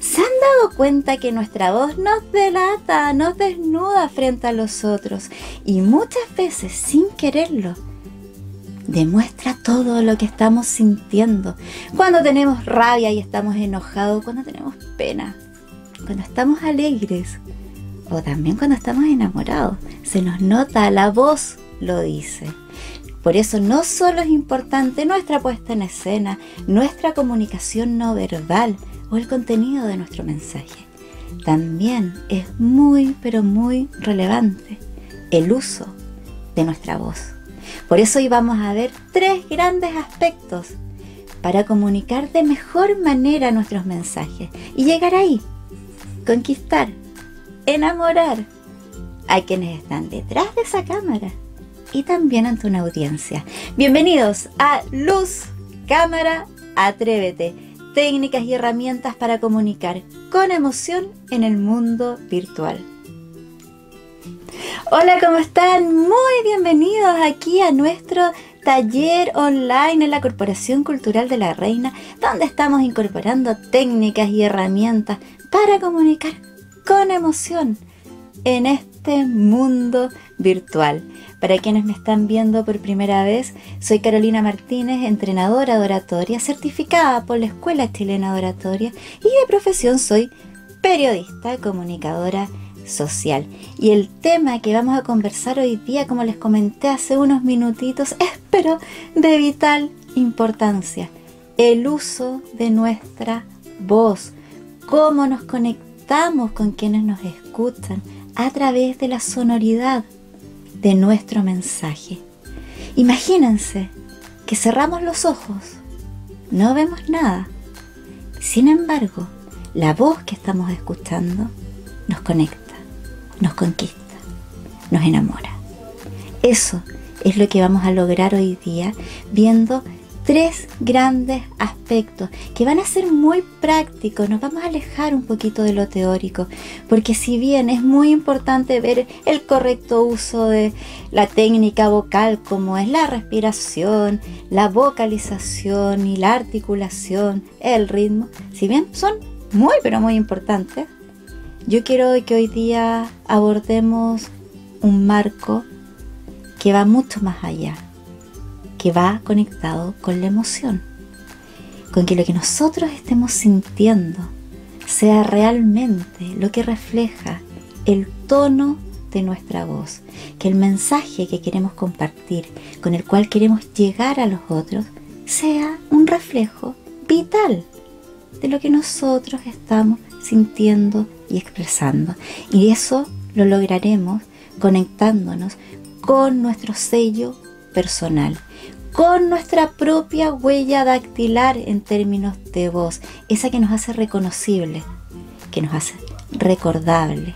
¿Se han dado cuenta que nuestra voz nos delata, nos desnuda frente a los otros y muchas veces sin quererlo demuestra todo lo que estamos sintiendo? Cuando tenemos rabia y estamos enojados, cuando tenemos pena, cuando estamos alegres o también cuando estamos enamorados, se nos nota, la voz lo dice. Por eso no solo es importante nuestra puesta en escena, nuestra comunicación no verbal o el contenido de nuestro mensaje. También es muy, pero muy relevante el uso de nuestra voz. Por eso hoy vamos a ver 3 grandes aspectos para comunicar de mejor manera nuestros mensajes y llegar ahí, conquistar, enamorar a quienes están detrás de esa cámara y también ante una audiencia. Bienvenidos a Luz, Cámara, Atrévete. Técnicas y herramientas para comunicar con emoción en el mundo virtual. Hola, ¿cómo están? Muy bienvenidos aquí a nuestro taller online en la Corporación Cultural de la Reina, donde estamos incorporando técnicas y herramientas para comunicar con emoción en este mundo virtual. Para quienes me están viendo por primera vez, soy Carolina Martínez, entrenadora de oratoria, certificada por la Escuela Chilena de Oratoria y de profesión soy periodista, comunicadora social. Y el tema que vamos a conversar hoy día, como les comenté hace unos minutitos, es pero de vital importancia: el uso de nuestra voz, cómo nos conectamos con quienes nos escuchan a través de la sonoridad de nuestro mensaje. Imagínense que cerramos los ojos, no vemos nada. Sin embargo, la voz que estamos escuchando nos conecta, nos conquista, nos enamora. Eso es lo que vamos a lograr hoy día viendo 3 grandes aspectos que van a ser muy prácticos. Nos vamos a alejar un poquito de lo teórico, porque si bien es muy importante ver el correcto uso de la técnica vocal, como es la respiración, la vocalización y la articulación, el ritmo, si bien son muy pero muy importantes, yo quiero que hoy día abordemos un marco que va mucho más allá, que va conectado con la emoción, con que lo que nosotros estemos sintiendo sea realmente lo que refleja el tono de nuestra voz, que el mensaje que queremos compartir, con el cual queremos llegar a los otros, sea un reflejo vital de lo que nosotros estamos sintiendo y expresando. Y eso lo lograremos conectándonos con nuestro sello personal, con nuestra propia huella dactilar en términos de voz, esa que nos hace reconocible, que nos hace recordable.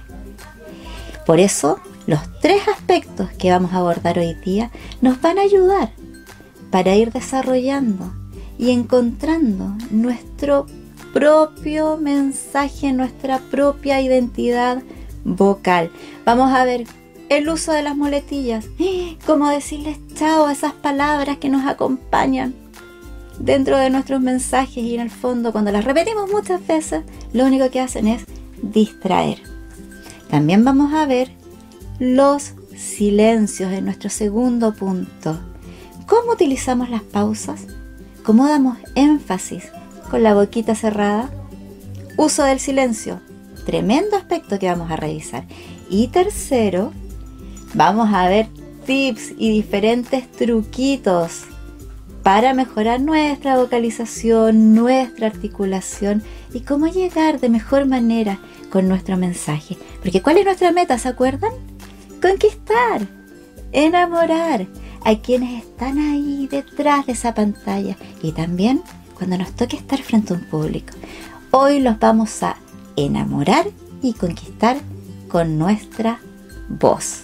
Por eso, los 3 aspectos que vamos a abordar hoy día nos van a ayudar para ir desarrollando y encontrando nuestro propio mensaje, nuestra propia identidad vocal. Vamos a ver el uso de las muletillas, cómo decirles chao a esas palabras que nos acompañan dentro de nuestros mensajes y en el fondo cuando las repetimos muchas veces, lo único que hacen es distraer. También vamos a ver los silencios en nuestro segundo punto. ¿Cómo utilizamos las pausas? ¿Cómo damos énfasis con la boquita cerrada? Uso del silencio, tremendo aspecto que vamos a revisar. Y tercero, vamos a ver tips y diferentes truquitos para mejorar nuestra vocalización, nuestra articulación y cómo llegar de mejor manera con nuestro mensaje. Porque ¿cuál es nuestra meta? ¿Se acuerdan? Conquistar, enamorar a quienes están ahí detrás de esa pantalla y también cuando nos toque estar frente a un público. Hoy los vamos a enamorar y conquistar con nuestra voz.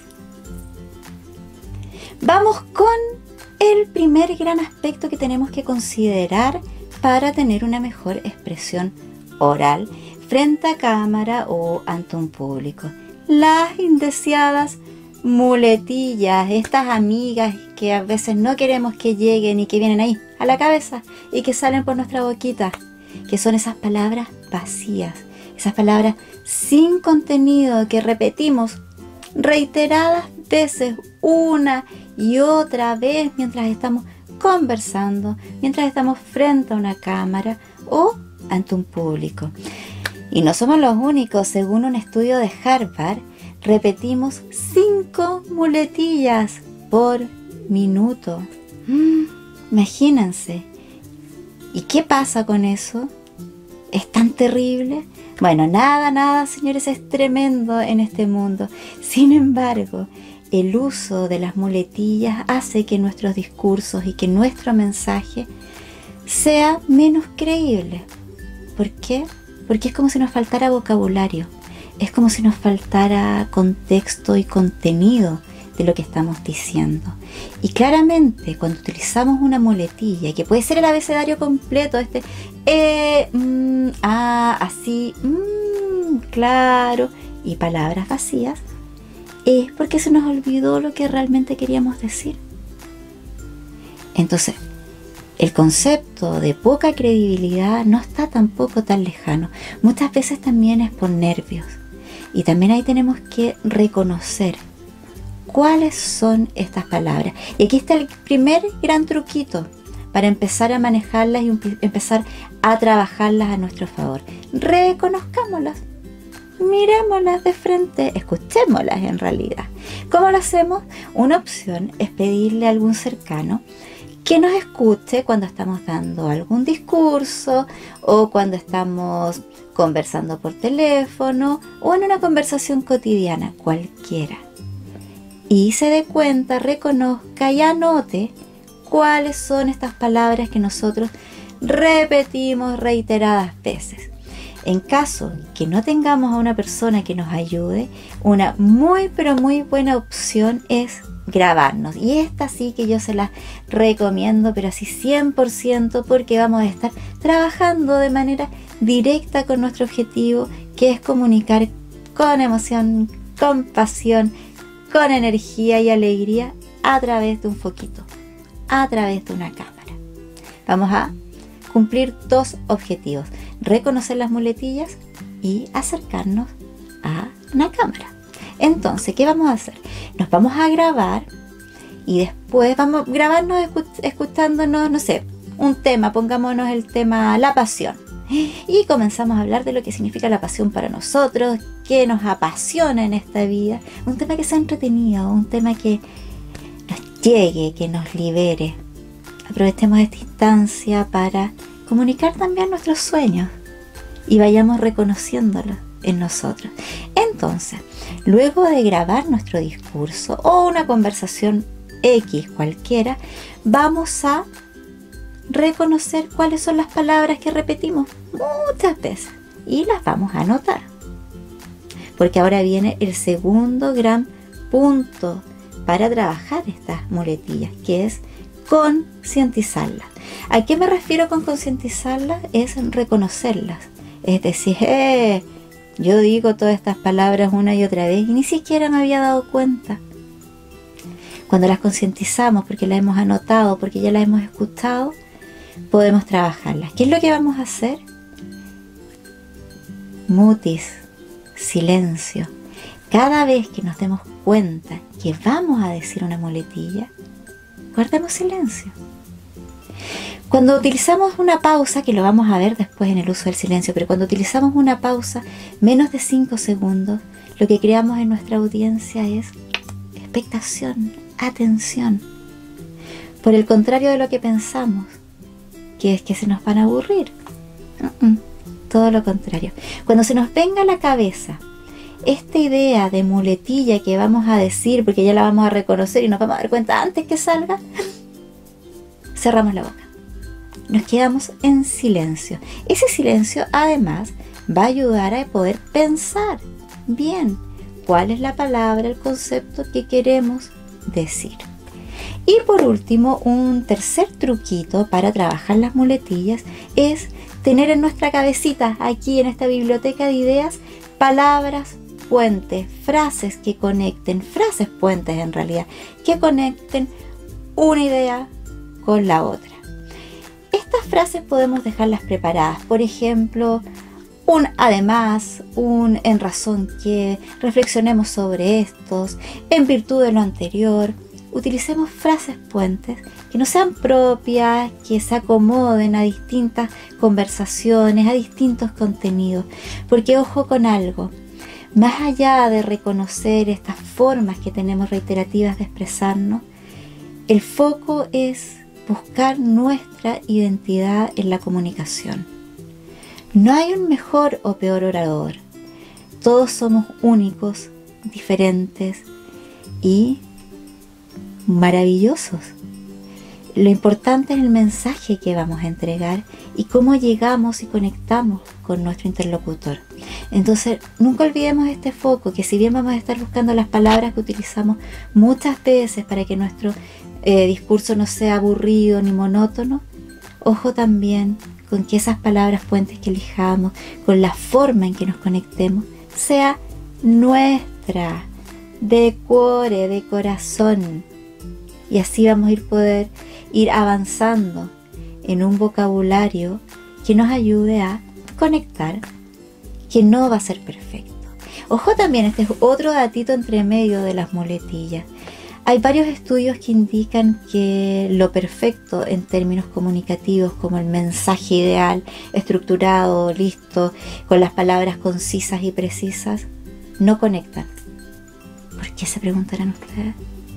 Vamos con el primer gran aspecto que tenemos que considerar para tener una mejor expresión oral frente a cámara o ante un público. Las indeseadas muletillas, estas amigas que a veces no queremos que lleguen y que vienen ahí a la cabeza y que salen por nuestra boquita, que son esas palabras vacías, esas palabras sin contenido que repetimos reiteradas veces, una y otra vez, mientras estamos conversando, mientras estamos frente a una cámara o ante un público. Y no somos los únicos. Según un estudio de Harvard, repetimos 5 muletillas por minuto. Imagínense. ¿Y qué pasa con eso? ¿Es tan terrible? Bueno, nada, señores, es tremendo en este mundo. Sin embargo, el uso de las muletillas hace que nuestros discursos y que nuestro mensaje sea menos creíble. ¿Por qué? Porque es como si nos faltara vocabulario. Es como si nos faltara contexto y contenido de lo que estamos diciendo. Y claramente, cuando utilizamos una muletilla, que puede ser el abecedario completo, así, claro, y palabras vacías, es porque se nos olvidó lo que realmente queríamos decir. Entonces, el concepto de poca credibilidad no está tampoco tan lejano. Muchas veces también es por nervios. Y también ahí tenemos que reconocer cuáles son estas palabras. Y aquí está el primer gran truquito para empezar a manejarlas y empezar a trabajarlas a nuestro favor. Reconozcámoslas. Miremoslas de frente, escuchémoslas en realidad. ¿Cómo lo hacemos? Una opción es pedirle a algún cercano que nos escuche cuando estamos dando algún discurso o cuando estamos conversando por teléfono o en una conversación cotidiana, cualquiera. Y se dé cuenta, reconozca y anote cuáles son estas palabras que nosotros repetimos reiteradas veces. En caso que no tengamos a una persona que nos ayude, una muy pero muy buena opción es grabarnos. Y esta sí que yo se la recomiendo, pero así 100%, porque vamos a estar trabajando de manera directa con nuestro objetivo, que es comunicar con emoción, con pasión, con energía y alegría a través de un foquito, a través de una cámara. Vamos a cumplir 2 objetivos: reconocer las muletillas y acercarnos a una cámara. Entonces, ¿qué vamos a hacer? Nos vamos a grabar y después vamos a grabarnos escuchándonos, no sé, un tema, pongámonos el tema la pasión. Y comenzamos a hablar de lo que significa la pasión para nosotros, qué nos apasiona en esta vida. Un tema que sea entretenido, un tema que nos llegue, que nos libere. Aprovechemos esta instancia para comunicar también nuestros sueños y vayamos reconociéndolos en nosotros. Entonces, luego de grabar nuestro discurso o una conversación X cualquiera, vamos a reconocer cuáles son las palabras que repetimos muchas veces y las vamos a anotar. Porque ahora viene el segundo gran punto para trabajar estas muletillas, que es concientizarlas. ¿A qué me refiero con concientizarlas? Es reconocerlas. Es decir, yo digo todas estas palabras una y otra vez y ni siquiera me había dado cuenta. Cuando las concientizamos, porque las hemos anotado, porque ya las hemos escuchado, podemos trabajarlas. ¿Qué es lo que vamos a hacer? Mutis, silencio. Cada vez que nos demos cuenta que vamos a decir una muletilla, guardemos silencio. Cuando utilizamos una pausa, que lo vamos a ver después en el uso del silencio, pero cuando utilizamos una pausa menos de 5 segundos, lo que creamos en nuestra audiencia es expectación, atención. Por el contrario de lo que pensamos, que es que se nos van a aburrir. Todo lo contrario. Cuando se nos venga a la cabeza esta idea de muletilla que vamos a decir, porque ya la vamos a reconocer y nos vamos a dar cuenta antes que salga, cerramos la boca. Nos quedamos en silencio. Ese silencio además va a ayudar a poder pensar bien cuál es la palabra, el concepto que queremos decir. Y por último, un tercer truquito para trabajar las muletillas es tener en nuestra cabecita, aquí en esta biblioteca de ideas, palabras puentes, frases que conecten, frases puentes en realidad, que conecten una idea con la otra. Estas frases podemos dejarlas preparadas. Por ejemplo, un además, un en razón que, reflexionemos sobre estos, en virtud de lo anterior. Utilicemos frases puentes que no sean propias, que se acomoden a distintas conversaciones, a distintos contenidos. Porque ojo con algo, más allá de reconocer estas formas que tenemos reiterativas de expresarnos, el foco es buscar nuestra identidad en la comunicación. No hay un mejor o peor orador. Todos somos únicos, diferentes y maravillosos. Lo importante es el mensaje que vamos a entregar y cómo llegamos y conectamos con nuestro interlocutor. Entonces, nunca olvidemos este foco, que si bien vamos a estar buscando las palabras que utilizamos muchas veces para que nuestro discurso no sea aburrido ni monótono, ojo también con que esas palabras puentes que elijamos, con la forma en que nos conectemos, sea nuestra, de cuore, de corazón. Y así vamos a poder ir avanzando en un vocabulario que nos ayude a conectar, que no va a ser perfecto. Ojo también, este es otro datito entre medio de las muletillas. Hay varios estudios que indican que lo perfecto en términos comunicativos, como el mensaje ideal, estructurado, listo, con las palabras concisas y precisas, no conectan. ¿Por qué se preguntarán ustedes?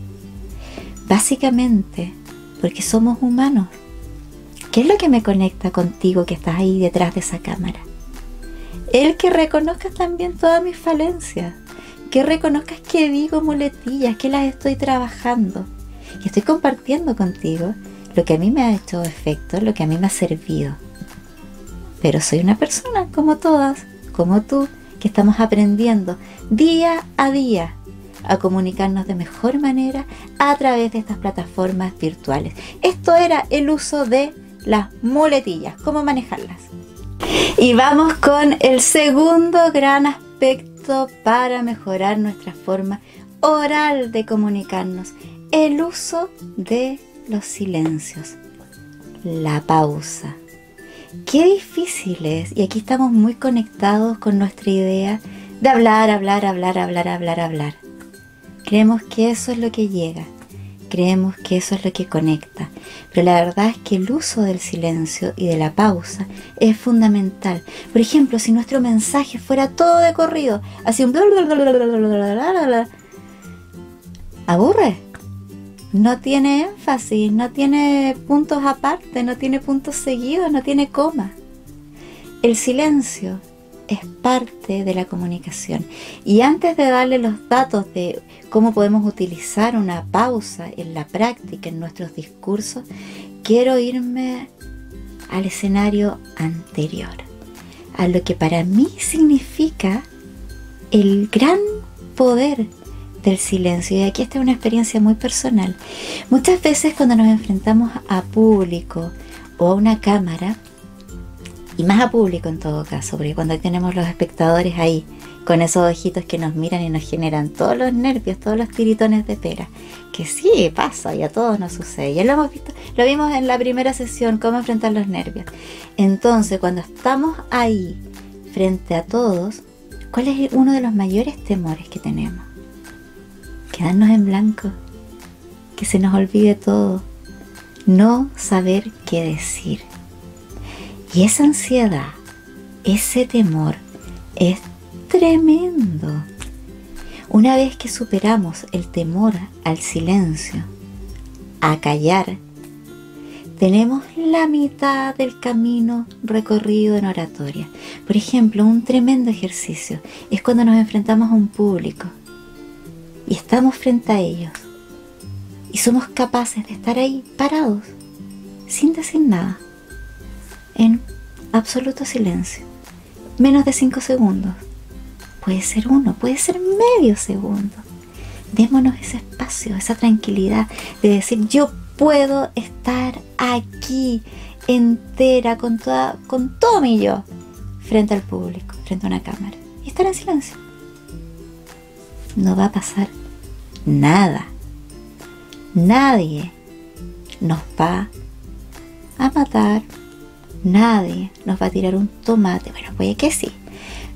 Básicamente, porque somos humanos. ¿Qué es lo que me conecta contigo que estás ahí detrás de esa cámara? El que reconozcas también todas mis falencias. Que reconozcas que digo muletillas, que las estoy trabajando. Y estoy compartiendo contigo lo que a mí me ha hecho efecto, lo que a mí me ha servido. Pero soy una persona como todas, como tú, que estamos aprendiendo día a día a comunicarnos de mejor manera a través de estas plataformas virtuales. Esto era el uso de las muletillas, cómo manejarlas. Y vamos con el segundo gran aspecto para mejorar nuestra forma oral de comunicarnos, el uso de los silencios, la pausa. Qué difícil es, y aquí estamos muy conectados con nuestra idea de hablar. Creemos que eso es lo que llega, creemos que eso es lo que conecta, pero la verdad es que el uso del silencio y de la pausa es fundamental. Por ejemplo, si nuestro mensaje fuera todo de corrido, así un aburre, no tiene énfasis, no tiene puntos aparte, no tiene puntos seguidos, no tiene coma. El silencio es parte de la comunicación. Y antes de darle los datos de cómo podemos utilizar una pausa en la práctica, en nuestros discursos, quiero irme al escenario anterior, a lo que para mí significa el gran poder del silencio. Y aquí está una experiencia muy personal. Muchas veces cuando nos enfrentamos a público o a una cámara, y más a público en todo caso, porque cuando tenemos los espectadores ahí, con esos ojitos que nos miran y nos generan todos los nervios, todos los tiritones de pera, que sí pasa y a todos nos sucede. Ya lo hemos visto, lo vimos en la primera sesión, cómo enfrentar los nervios. Entonces, cuando estamos ahí, frente a todos, ¿cuál es uno de los mayores temores que tenemos? Quedarnos en blanco, que se nos olvide todo, no saber qué decir. Y esa ansiedad, ese temor es tremendo. Una vez que superamos el temor al silencio, a callar, tenemos la mitad del camino recorrido en oratoria. Por ejemplo, un tremendo ejercicio es cuando nos enfrentamos a un público y estamos frente a ellos y somos capaces de estar ahí parados, sin decir nada, en absoluto silencio, menos de 5 segundos, puede ser 1, puede ser medio segundo. Démonos ese espacio, esa tranquilidad de decir: yo puedo estar aquí entera con todo mi yo frente al público, frente a una cámara, y estar en silencio. No va a pasar nada, nadie nos va a matar, nadie nos va a tirar un tomate. Bueno, puede que sí,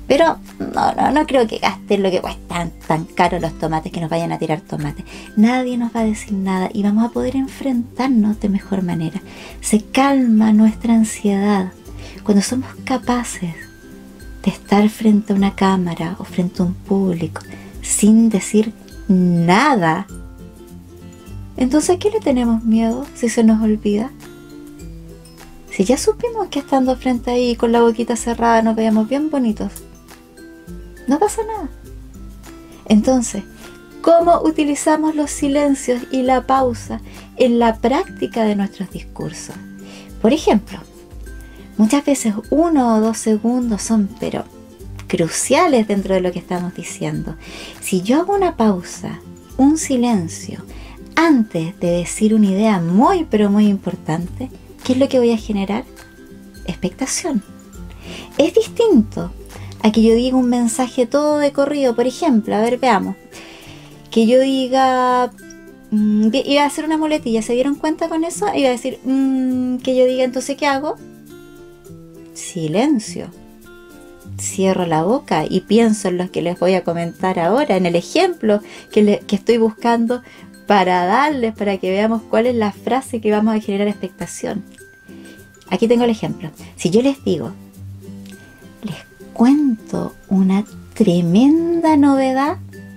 Pero no creo que gasten lo que cuestan tan caros los tomates, que nos vayan a tirar tomates. Nadie nos va a decir nada y vamos a poder enfrentarnos de mejor manera. Se calma nuestra ansiedad cuando somos capaces de estar frente a una cámara o frente a un público sin decir nada. Entonces, ¿a qué le tenemos miedo si se nos olvida? Si ya supimos que estando frente ahí con la boquita cerrada nos veíamos bien bonitos, no pasa nada. Entonces, ¿cómo utilizamos los silencios y la pausa en la práctica de nuestros discursos? Por ejemplo, muchas veces 1 o 2 segundos son pero cruciales dentro de lo que estamos diciendo. Si yo hago una pausa, un silencio, antes de decir una idea muy pero muy importante, ¿qué es lo que voy a generar? Expectación. Es distinto a que yo diga un mensaje todo de corrido. Por ejemplo, a ver, veamos. Que yo diga... iba a hacer una muletilla, ¿se dieron cuenta con eso? Iba a decir... que yo diga, entonces, ¿qué hago? Silencio. Cierro la boca y pienso en lo que les voy a comentar ahora, en el ejemplo que estoy buscando para darles, para que veamos cuál es la frase que vamos a generar expectación. Aquí tengo el ejemplo. Si yo les digo, les cuento una tremenda novedad.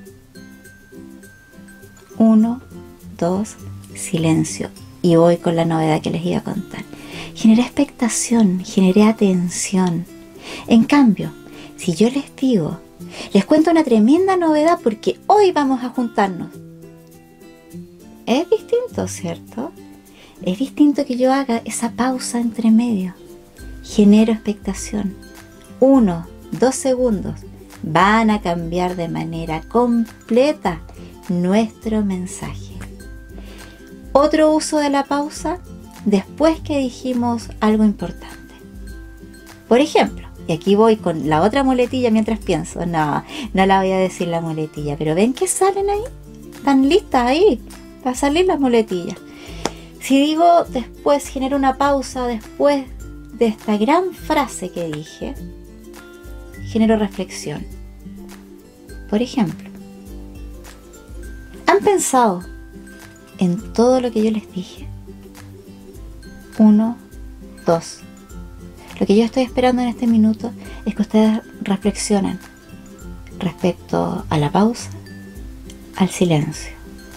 1, 2, silencio. Y voy con la novedad que les iba a contar. Generé expectación, generé atención. En cambio, si yo les digo, les cuento una tremenda novedad porque hoy vamos a juntarnos. Es distinto, ¿cierto? Es distinto que yo haga esa pausa entre medio. Genero expectación. 1, 2 segundos van a cambiar de manera completa nuestro mensaje. Otro uso de la pausa después que dijimos algo importante. Por ejemplo, y aquí voy con la otra muletilla mientras pienso. No la voy a decir la muletilla, pero ¿ven que salen ahí? Están listas ahí para salir las muletillas. Si digo después, genero una pausa después de esta gran frase que dije, genero reflexión. Por ejemplo, ¿han pensado en todo lo que yo les dije? 1, 2. Lo que yo estoy esperando en este minuto es que ustedes reflexionen respecto a la pausa, al silencio.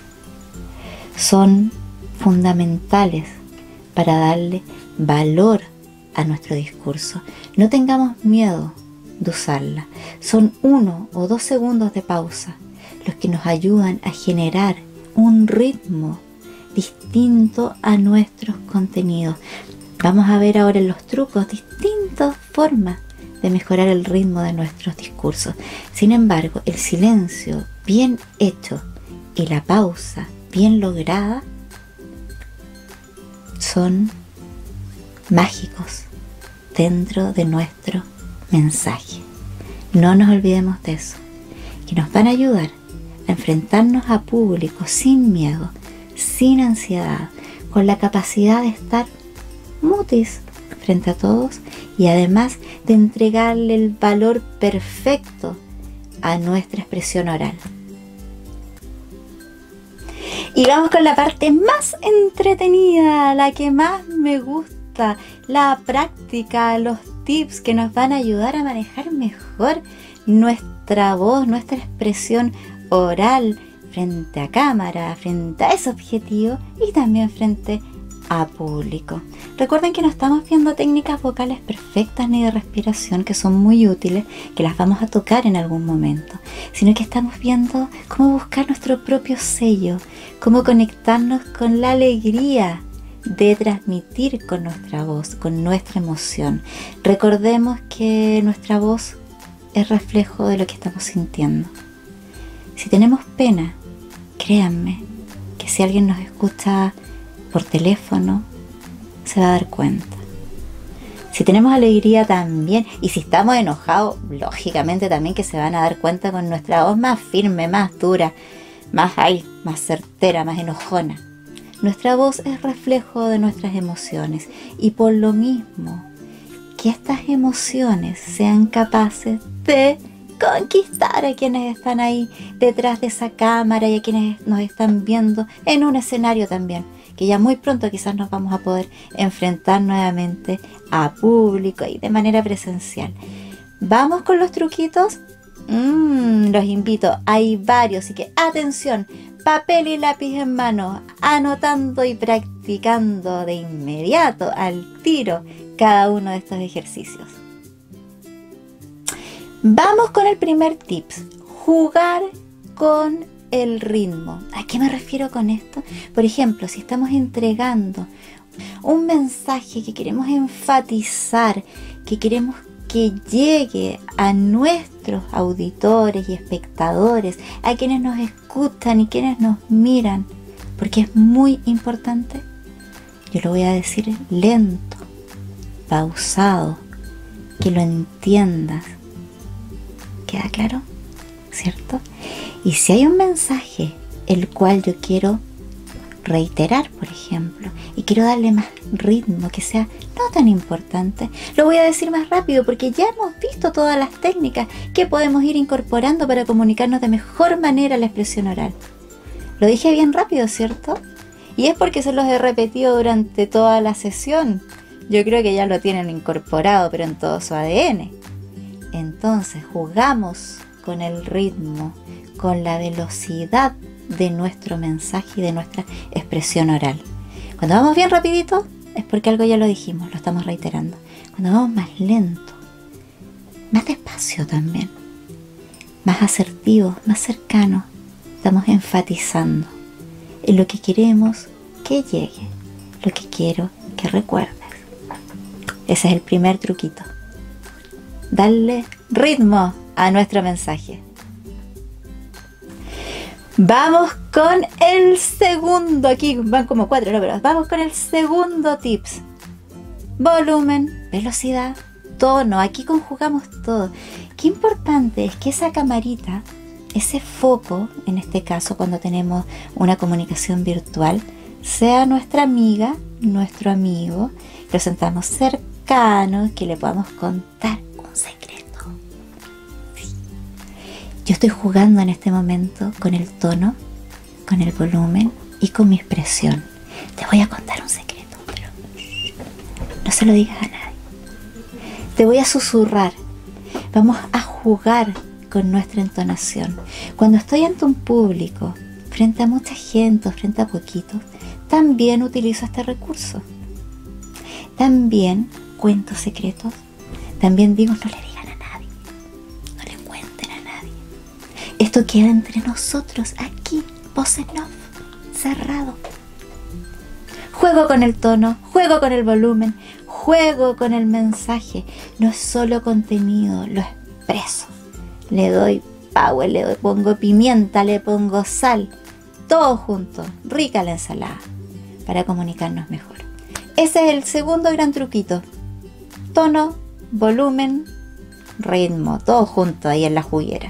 Son fundamentales para darle valor a nuestro discurso. No tengamos miedo de usarla. Son 1 o 2 segundos de pausa los que nos ayudan a generar un ritmo distinto a nuestros contenidos. Vamos a ver ahora en los trucos distintas formas de mejorar el ritmo de nuestros discursos. Sin embargo, el silencio bien hecho y la pausa bien lograda son mágicos dentro de nuestro mensaje. No nos olvidemos de eso, que nos van a ayudar a enfrentarnos a público sin miedo, sin ansiedad, con la capacidad de estar mutis frente a todos y además de entregarle el valor perfecto a nuestra expresión oral. Y vamos con la parte más entretenida, la que más me gusta, la práctica, los tips que nos van a ayudar a manejar mejor nuestra voz, nuestra expresión oral frente a cámara, frente a ese objetivo y también frente a público. Recuerden que no estamos viendo técnicas vocales perfectas ni de respiración, que son muy útiles, que las vamos a tocar en algún momento, sino que estamos viendo cómo buscar nuestro propio sello, cómo conectarnos con la alegría de transmitir con nuestra voz, con nuestra emoción. Recordemos que nuestra voz es reflejo de lo que estamos sintiendo. Si tenemos pena, créanme que si alguien nos escucha por teléfono, se va a dar cuenta. Si tenemos alegría también, y si estamos enojados, lógicamente también que se van a dar cuenta con nuestra voz más firme, más dura, más certera, más enojona. Nuestra voz es reflejo de nuestras emociones y por lo mismo que estas emociones sean capaces de conquistar a quienes están ahí detrás de esa cámara y a quienes nos están viendo en un escenario también, que ya muy pronto quizás nos vamos a poder enfrentar nuevamente a público y de manera presencial. ¿Vamos con los truquitos? Los invito, hay varios, así que atención, papel y lápiz en mano, anotando y practicando de inmediato, al tiro, cada uno de estos ejercicios. Vamos con el primer tips, jugar con el ritmo. ¿A qué me refiero con esto? Por ejemplo, si estamos entregando un mensaje que queremos enfatizar, que queremos que llegue a nuestros auditores y espectadores, a quienes nos escuchan y quienes nos miran, porque es muy importante, yo lo voy a decir lento, pausado, que lo entiendas. ¿Queda claro? ¿Cierto? Y si hay un mensaje el cual yo quiero reiterar, por ejemplo, y quiero darle más ritmo, que sea no tan importante, lo voy a decir más rápido porque ya hemos visto todas las técnicas que podemos ir incorporando para comunicarnos de mejor manera a la expresión oral. Lo dije bien rápido, ¿cierto? Y es porque se los he repetido durante toda la sesión. Yo creo que ya lo tienen incorporado, pero en todo su ADN. Entonces jugamos con el ritmo, con la velocidad de nuestro mensaje y de nuestra expresión oral. Cuando vamos bien rapidito es porque algo ya lo dijimos, lo estamos reiterando. Cuando vamos más lento, más despacio también, más asertivo, más cercano, estamos enfatizando en lo que queremos que llegue, lo que quiero que recuerdes. Ese es el primer truquito. Darle ritmo a nuestro mensaje. Vamos con el segundo, aquí van como 4, ¿no? Pero vamos con el segundo tips. Volumen, velocidad, tono, aquí conjugamos todo. Qué importante es que esa camarita, ese foco, en este caso cuando tenemos una comunicación virtual, sea nuestra amiga, nuestro amigo, que lo sentamos cercano, que le podamos contar un secreto. Yo estoy jugando en este momento con el tono, con el volumen y con mi expresión. Te voy a contar un secreto, pero no se lo digas a nadie. Te voy a susurrar. Vamos a jugar con nuestra entonación. Cuando estoy ante un público, frente a mucha gente, frente a poquitos, también utilizo este recurso. También cuento secretos. También digo, no le digan a nadie. No le cuenten a nadie. Esto queda entre nosotros, aquí, voz en off, cerrado. Juego con el tono, juego con el volumen, juego con el mensaje. No es solo contenido, lo expreso. Le doy power, le pongo pimienta, le pongo sal. Todo junto, rica la ensalada, para comunicarnos mejor. Ese es el segundo gran truquito. Tono, volumen, ritmo, todo junto ahí en la juguera.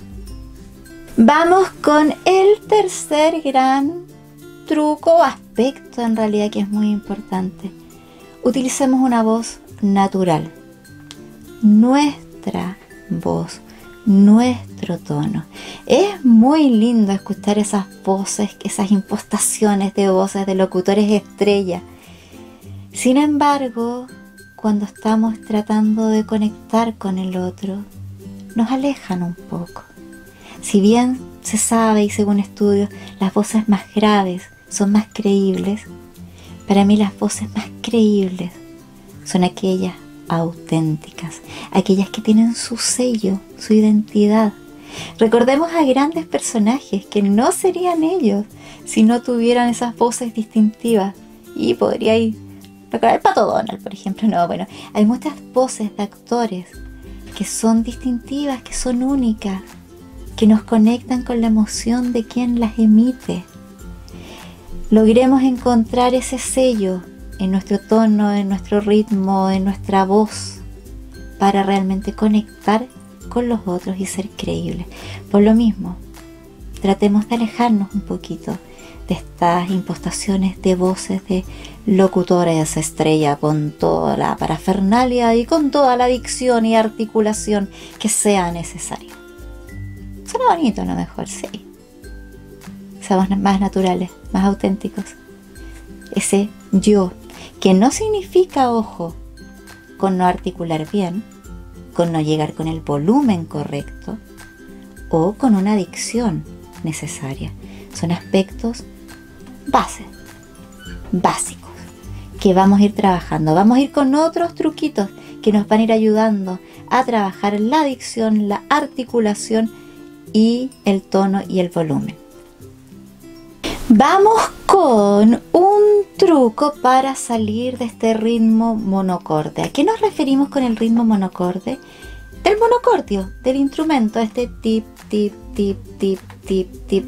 Vamos con el tercer gran truco o aspecto en realidad que es muy importante. Utilicemos una voz natural. Nuestra voz, nuestro tono. Es muy lindo escuchar esas voces, esas impostaciones de voces de locutores estrella. Sin embargo, cuando estamos tratando de conectar con el otro, nos alejan un poco. Si bien se sabe y según estudios, las voces más graves son más creíbles, para mí las voces más creíbles son aquellas auténticas, aquellas que tienen su sello, su identidad. Recordemos a grandes personajes que no serían ellos si no tuvieran esas voces distintivas. Y podría ir recordar el Pato Donald, por ejemplo. No, bueno, hay muchas voces de actores que son distintivas, que son únicas, que nos conectan con la emoción de quien las emite. Logremos encontrar ese sello en nuestro tono, en nuestro ritmo, en nuestra voz, para realmente conectar con los otros y ser creíbles. Por lo mismo, tratemos de alejarnos un poquito de estas impostaciones de voces de locutores estrella con toda la parafernalia y con toda la dicción y articulación que sea necesaria. Suena bonito, a lo mejor, sí. Seamos más naturales, más auténticos. Ese yo, que no significa, ojo, con no articular bien, con no llegar con el volumen correcto o con una dicción necesaria. Son aspectos básicos que vamos a ir trabajando. Vamos a ir con otros truquitos que nos van a ir ayudando a trabajar la dicción, la articulación y el tono y el volumen. Vamos con un truco para salir de este ritmo monocorde. ¿A qué nos referimos con el ritmo monocorde? Del monocordio, del instrumento, este tip, tip, tip, tip, tip, tip,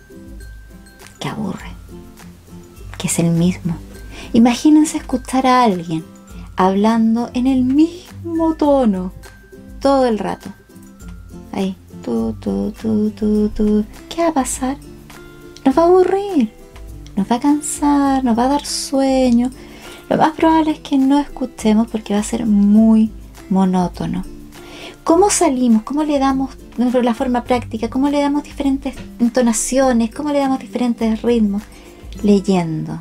que aburre, que es el mismo. Imagínense escuchar a alguien hablando en el mismo tono todo el rato. Ahí, tu. ¿Qué va a pasar? Nos va a aburrir, nos va a cansar, nos va a dar sueño. Lo más probable es que no escuchemos porque va a ser muy monótono. ¿Cómo salimos? ¿Cómo le damos la forma práctica? ¿Cómo le damos diferentes entonaciones? ¿Cómo le damos diferentes ritmos? Leyendo,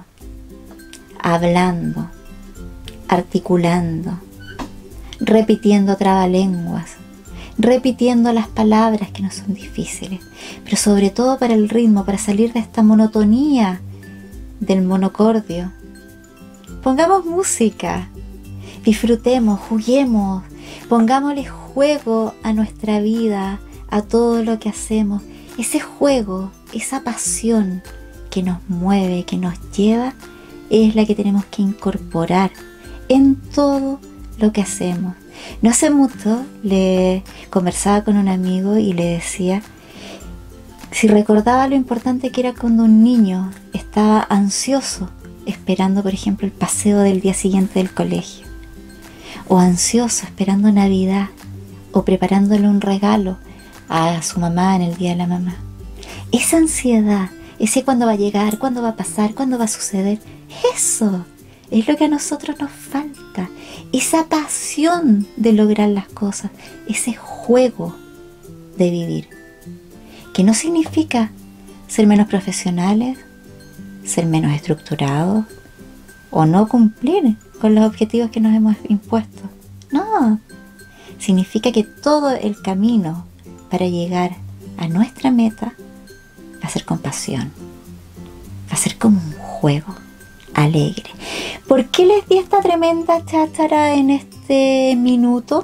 hablando, articulando, repitiendo trabalenguas, repitiendo las palabras que no son difíciles, pero sobre todo para el ritmo, para salir de esta monotonía del monocordio. Pongamos música, disfrutemos, juguemos, pongámosle juego a nuestra vida, a todo lo que hacemos. Ese juego, esa pasión que nos mueve, que nos lleva, es la que tenemos que incorporar en todo lo que hacemos. No hace mucho le conversaba con un amigo y le decía si recordaba lo importante que era cuando un niño estaba ansioso esperando, por ejemplo, el paseo del día siguiente del colegio, o ansioso esperando Navidad, o preparándole un regalo a su mamá en el día de la mamá. Esa ansiedad, ese cuándo va a llegar, cuándo va a pasar, cuándo va a suceder, eso es lo que a nosotros nos falta. Esa pasión de lograr las cosas, ese juego de vivir, que no significa ser menos profesionales, ser menos estructurados o no cumplir con los objetivos que nos hemos impuesto. No, significa que todo el camino para llegar a nuestra meta va a ser con pasión, va a ser como un juego alegre. ¿Por qué les di esta tremenda cháchara en este minuto?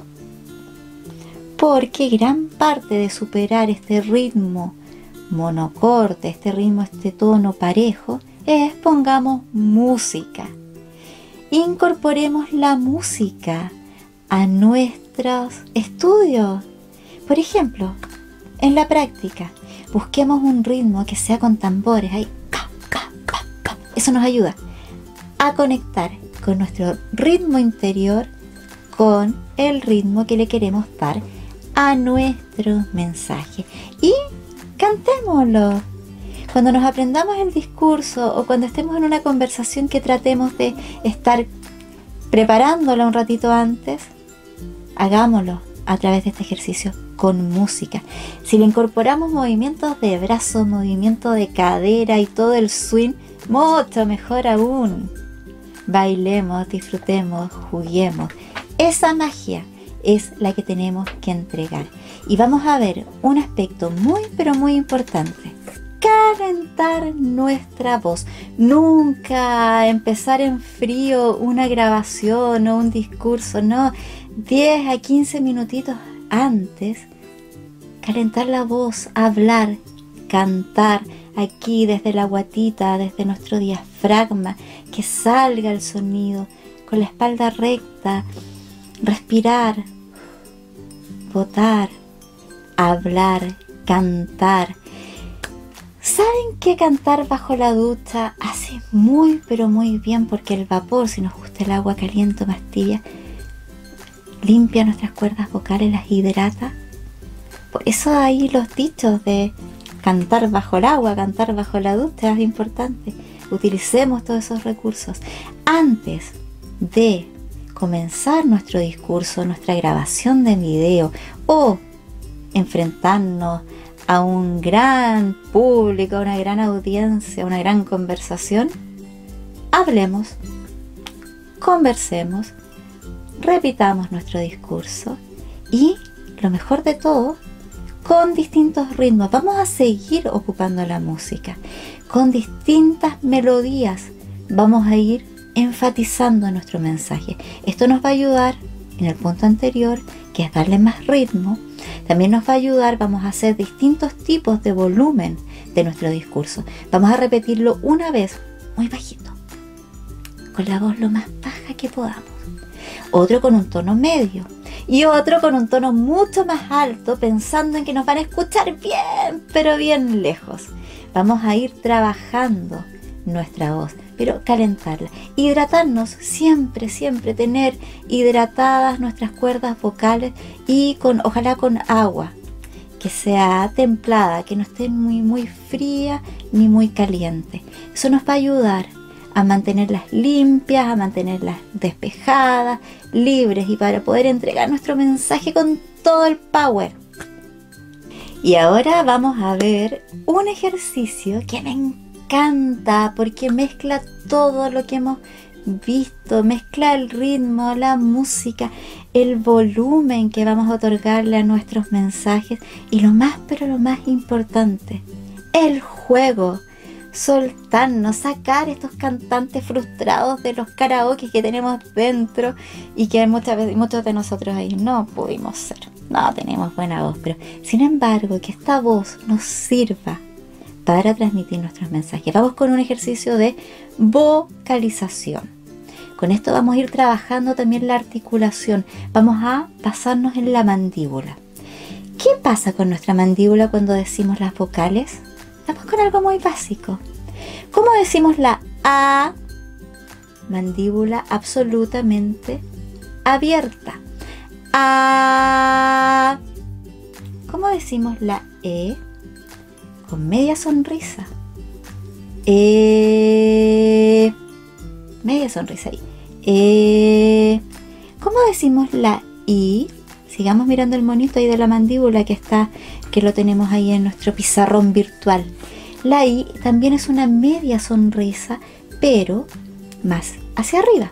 Porque gran parte de superar este ritmo monocorde, este ritmo, este tono parejo, es pongamos música. Incorporemos la música a nuestros estudios. Por ejemplo, en la práctica, busquemos un ritmo que sea con tambores. Ahí, ca, ca, ca, ca. Eso nos ayuda a conectar con nuestro ritmo interior, con el ritmo que le queremos dar a nuestro mensaje. Y cantémoslo. Cuando nos aprendamos el discurso o cuando estemos en una conversación que tratemos de estar preparándola un ratito antes, hagámoslo a través de este ejercicio con música. Si le incorporamos movimientos de brazo, movimiento de cadera y todo el swing, mucho mejor aún. Bailemos, disfrutemos, juguemos. Esa magia es la que tenemos que entregar. Y vamos a ver un aspecto muy pero muy importante. Calentar nuestra voz. Nunca empezar en frío una grabación o un discurso, no. 10 a 15 minutitos antes, calentar la voz, hablar, cantar aquí desde la guatita, desde nuestro diafragma, que salga el sonido con la espalda recta, respirar, botar, hablar, cantar. ¿Saben que cantar bajo la ducha hace muy pero muy bien? Porque el vapor, si nos gusta el agua caliente o más tibia, limpia nuestras cuerdas vocales, las hidrata. Por eso hay los dichos de cantar bajo el agua, cantar bajo la ducha es importante. Utilicemos todos esos recursos. Antes de comenzar nuestro discurso, nuestra grabación de video o enfrentarnos a un gran público, a una gran audiencia, a una gran conversación, hablemos, conversemos, repitamos nuestro discurso y, lo mejor de todo, con distintos ritmos. Vamos a seguir ocupando la música con distintas melodías. Vamos a ir enfatizando nuestro mensaje. Esto nos va a ayudar en el punto anterior, que es darle más ritmo. También nos va a ayudar, vamos a hacer distintos tipos de volumen de nuestro discurso. Vamos a repetirlo una vez, muy bajito, con la voz lo más baja que podamos. Otro con un tono medio y otro con un tono mucho más alto, pensando en que nos van a escuchar bien, pero bien lejos. Vamos a ir trabajando nuestra voz, pero calentarla, hidratarnos, siempre, siempre tener hidratadas nuestras cuerdas vocales y ojalá con agua que sea templada, que no esté muy fría ni muy caliente. Eso nos va a ayudar a mantenerlas limpias, a mantenerlas despejadas, libres, y para poder entregar nuestro mensaje con todo el power. Y ahora vamos a ver un ejercicio que me encanta porque mezcla todo lo que hemos visto, mezcla el ritmo, la música, el volumen que vamos a otorgarle a nuestros mensajes y lo más, pero lo más importante, el juego. Soltarnos, sacar estos cantantes frustrados de los karaoke que tenemos dentro y que muchas veces, muchos de nosotros ahí no pudimos ser, no tenemos buena voz, pero sin embargo que esta voz nos sirva para transmitir nuestros mensajes. Vamos con un ejercicio de vocalización. Con esto vamos a ir trabajando también la articulación, vamos a basarnos en la mandíbula. ¿Qué pasa con nuestra mandíbula cuando decimos las vocales? Vamos con algo muy básico. ¿Cómo decimos la A? Mandíbula absolutamente abierta. A. ¿Cómo decimos la E? Con media sonrisa. E. Media sonrisa ahí. E. ¿Cómo decimos la I? Sigamos mirando el monito ahí de la mandíbula que lo tenemos ahí en nuestro pizarrón virtual. La I también es una media sonrisa, pero más hacia arriba.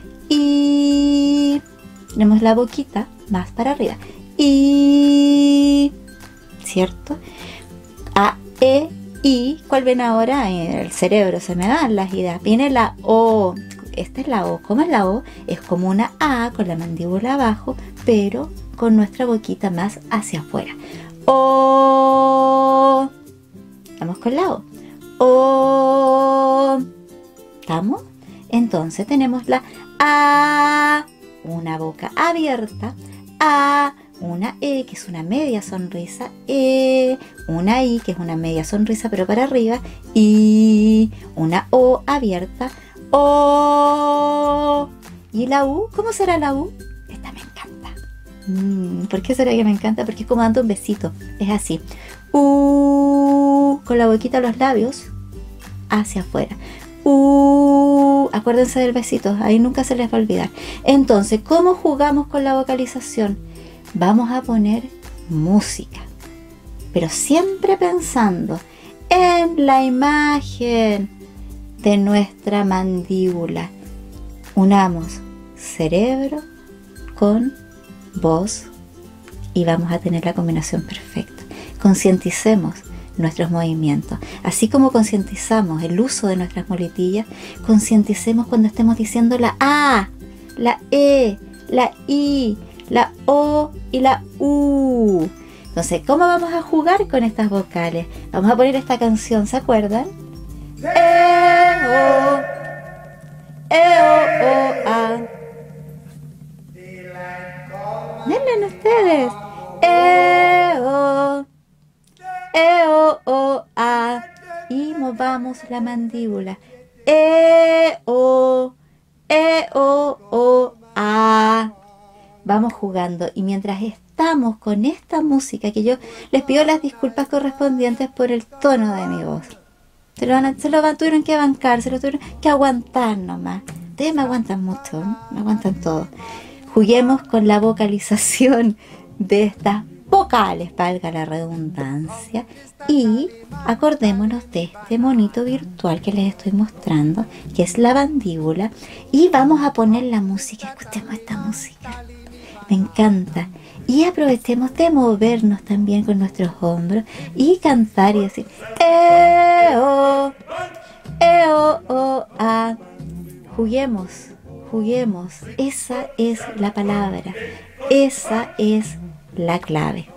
Y tenemos la boquita más para arriba. Y, ¿cierto? A, E, I. ¿Cuál ven ahora? En el cerebro se me dan las ideas. Viene la O. Esta es la O. ¿Cómo es la O? Es como una A con la mandíbula abajo, pero con nuestra boquita más hacia afuera. O. Estamos con la O. O. ¿Estamos? Entonces tenemos la A, una boca abierta. A, una E, que es una media sonrisa. E, una I, que es una media sonrisa, pero para arriba. Y una O abierta. O. ¿Y la U? ¿Cómo será la U? Esta me encanta. ¿Por qué será que me encanta? Porque es como dando un besito. Es así. Con la boquita, los labios hacia afuera. Acuérdense del besito, ahí nunca se les va a olvidar. Entonces, ¿cómo jugamos con la vocalización? Vamos a poner música, pero siempre pensando en la imagen de nuestra mandíbula. Unamos cerebro con voz y vamos a tener la combinación perfecta. Concienticemos nuestros movimientos. Así como concientizamos el uso de nuestras muletillas, concienticemos cuando estemos diciendo la A, la E, la I, la O y la U. Entonces, ¿cómo vamos a jugar con estas vocales? Vamos a poner esta canción, ¿se acuerdan? E-O, E-O, O-A. Denle ustedes. E-O, E-O-O-A. Y movamos la mandíbula. E-O, E-O-O-A. vamos jugando y mientras estamos con esta música, que yo les pido las disculpas correspondientes por el tono de mi voz. Tuvieron que bancar, se lo tuvieron que aguantar nomás. Ustedes me aguantan mucho, ¿no? Me aguantan todo. Juguemos con la vocalización de estas vocales, valga la redundancia, y acordémonos de este monito virtual que les estoy mostrando, que es la mandíbula, y vamos a poner la música. Escuchemos esta música, me encanta, y aprovechemos de movernos también con nuestros hombros y cantar y decir oh, oh, ah. Juguemos, esa es la palabra, esa es la clave.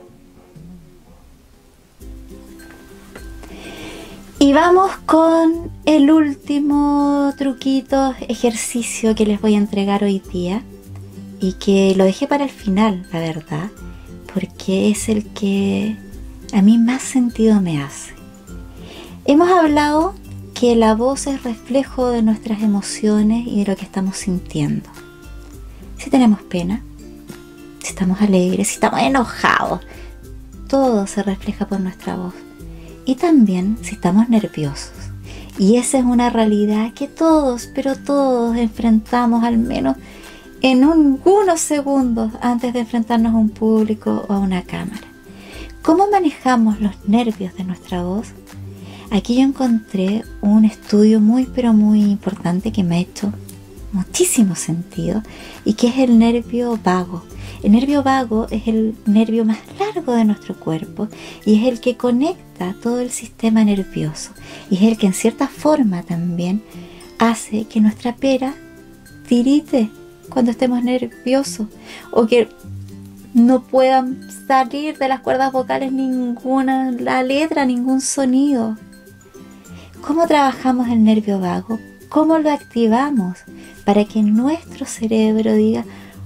Y vamos con el último truquito, ejercicio que les voy a entregar hoy día, y que lo dejé para el final, la verdad, porque es el que a mí más sentido me hace. Hemos hablado que la voz es reflejo de nuestras emociones y de lo que estamos sintiendo. Si tenemos pena, si estamos alegres, si estamos enojados, todo se refleja por nuestra voz. Y también si estamos nerviosos. Y esa es una realidad que todos, pero todos enfrentamos al menos en unos segundos antes de enfrentarnos a un público o a una cámara. ¿Cómo manejamos los nervios de nuestra voz? Aquí yo encontré un estudio muy pero muy importante que me ha hecho muchísimo sentido, y que es el nervio vago. El nervio vago es el nervio más largo de nuestro cuerpo y es el que conecta todo el sistema nervioso, y es el que en cierta forma también hace que nuestra pera tirite cuando estemos nerviosos, o que no puedan salir de las cuerdas vocales ninguna la letra, ningún sonido. ¿Cómo trabajamos el nervio vago? ¿Cómo lo activamos para que nuestro cerebro diga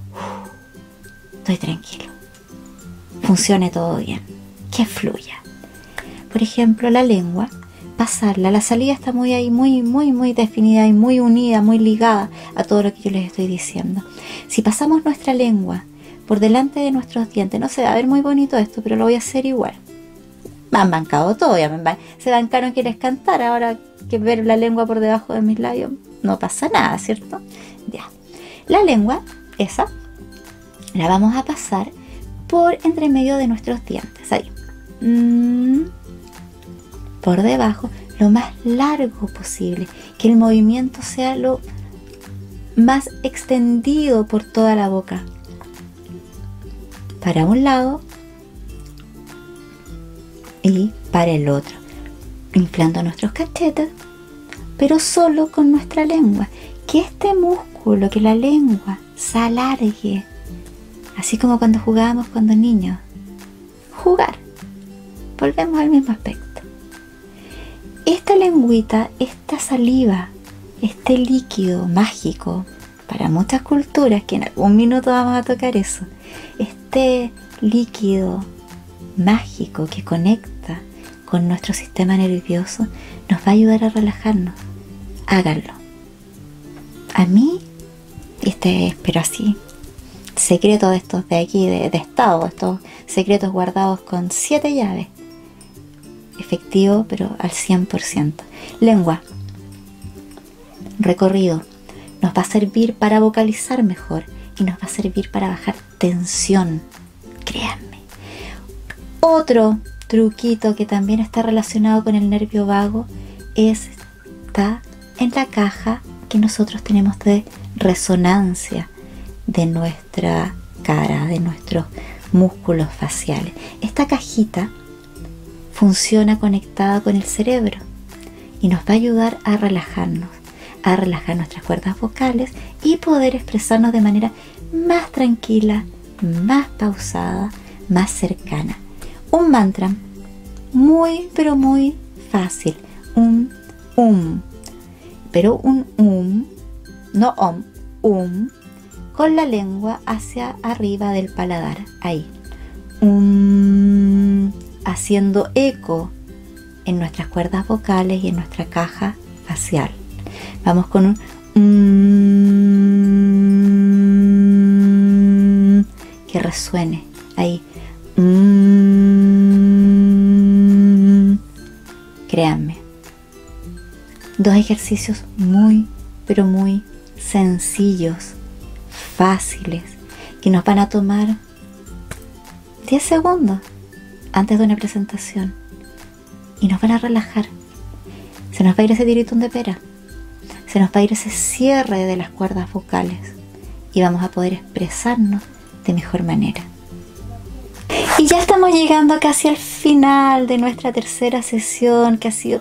estoy tranquilo, funcione todo bien, que fluya? Por ejemplo, la lengua, pasarla, la salida está muy ahí, muy definida y muy unida, muy ligada a todo lo que yo les estoy diciendo. Si pasamos nuestra lengua por delante de nuestros dientes, no se va a ver muy bonito esto, pero lo voy a hacer igual. Me han bancado todo, se bancaron que les cantara, ahora que ver la lengua por debajo de mis labios, no pasa nada, ¿cierto? Ya. La lengua, esa, la vamos a pasar por entre medio de nuestros dientes, ahí. Por debajo, lo más largo posible, que el movimiento sea lo más extendido por toda la boca. Para un lado y para el otro, inflando nuestros cachetes, pero solo con nuestra lengua. Que este músculo, que la lengua se alargue, así como cuando jugábamos cuando niños. Jugar. Volvemos al mismo aspecto. Esta lengüita, esta saliva, este líquido mágico, para muchas culturas, que en algún minuto vamos a tocar eso, este líquido mágico que conecta con nuestro sistema nervioso, nos va a ayudar a relajarnos. Háganlo. A mí, pero así, secreto de estos de aquí, de estado, estos secretos guardados con 7 llaves. Efectivo, pero al 100%. Lengua. Recorrido. Nos va a servir para vocalizar mejor y nos va a servir para bajar tensión. Créanme. Otro truquito que también está relacionado con el nervio vago está en la caja que nosotros tenemos de resonancia de nuestra cara, de nuestros músculos faciales. Esta cajita funciona conectada con el cerebro y nos va a ayudar a relajarnos, a relajar nuestras cuerdas vocales y poder expresarnos de manera más tranquila, más pausada, más cercana. Un mantra muy pero muy fácil, pero un no con la lengua hacia arriba del paladar, ahí, haciendo eco en nuestras cuerdas vocales y en nuestra caja facial. Vamos con un que resuene ahí. Créanme, 2 ejercicios muy, pero muy sencillos, fáciles, que nos van a tomar 10 segundos antes de una presentación y nos van a relajar. Se nos va a ir ese tiritón de pera, se nos va a ir ese cierre de las cuerdas vocales y vamos a poder expresarnos de mejor manera. Y ya estamos llegando casi al final de nuestra tercera sesión, que ha sido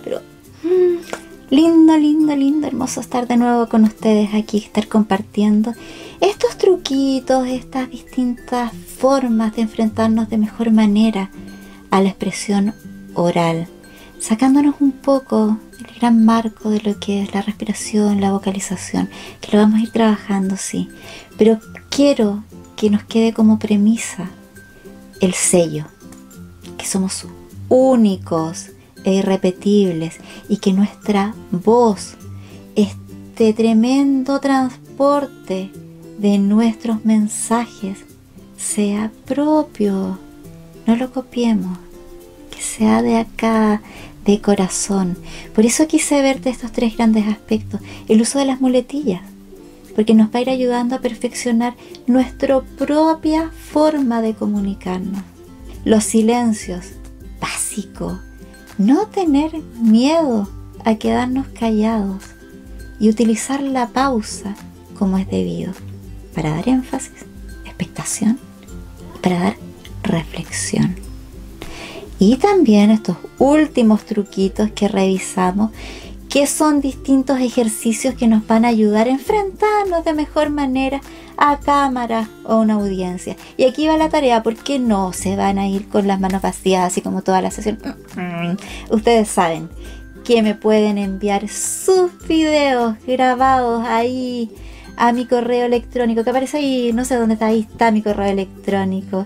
lindo, lindo, lindo, hermoso estar de nuevo con ustedes aquí, estar compartiendo estos truquitos, estas distintas formas de enfrentarnos de mejor manera a la expresión oral, sacándonos un poco del gran marco de lo que es la respiración, la vocalización, que lo vamos a ir trabajando, sí, pero quiero que nos quede como premisa el sello, que somos únicos e irrepetibles y que nuestra voz, este tremendo transporte de nuestros mensajes, sea propio, no lo copiemos, que sea de acá, de corazón. Por eso quise verte estos 3 grandes aspectos: el uso de las muletillas, porque nos va a ir ayudando a perfeccionar nuestra propia forma de comunicarnos. Los silencios, básico, no tener miedo a quedarnos callados y utilizar la pausa como es debido, para dar énfasis, expectación y para dar reflexión. Y también estos últimos truquitos que revisamos, que son distintos ejercicios que nos van a ayudar a enfrentarnos de mejor manera a cámara o a una audiencia. Y aquí va la tarea, porque no se van a ir con las manos vacías así como toda la sesión. Ustedes saben que me pueden enviar sus videos grabados ahí a mi correo electrónico que aparece ahí, no sé dónde está, ahí está mi correo electrónico,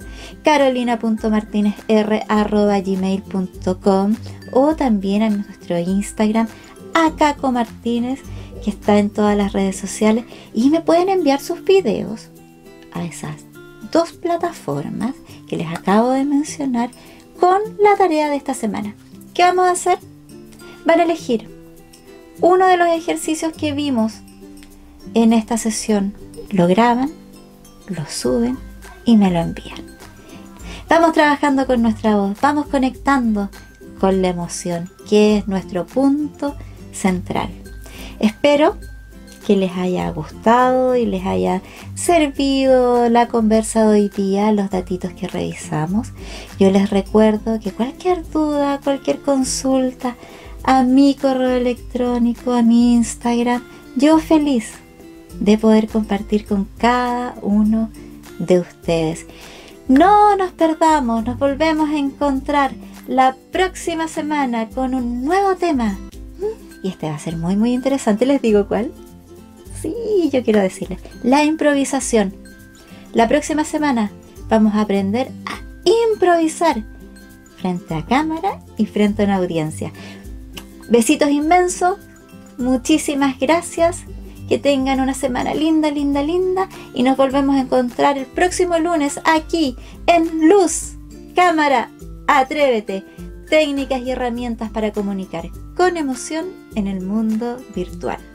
carolina.martinez@gmail.com, o también a nuestro Instagram @cacomartinez, que está en todas las redes sociales, y me pueden enviar sus videos a esas 2 plataformas que les acabo de mencionar con la tarea de esta semana. ¿Qué vamos a hacer? Van a elegir uno de los ejercicios que vimos en esta sesión, lo graban, lo suben y me lo envían. Vamos trabajando con nuestra voz, vamos conectando con la emoción, que es nuestro punto central. Espero que les haya gustado y les haya servido la conversa de hoy día, los datitos que revisamos. Yo les recuerdo que cualquier duda, cualquier consulta, a mi correo electrónico, a mi Instagram, yo feliz de poder compartir con cada uno de ustedes. No nos perdamos, nos volvemos a encontrar la próxima semana con un nuevo tema. Y este va a ser muy, muy interesante. ¿Les digo cuál? Sí, yo quiero decirles: la improvisación. La próxima semana vamos a aprender a improvisar frente a cámara y frente a una audiencia. Besitos inmensos, muchísimas gracias, que tengan una semana linda, linda, linda, y nos volvemos a encontrar el próximo lunes aquí en Luz, Cámara, Atrévete, técnicas y herramientas para comunicar con emoción en el mundo virtual.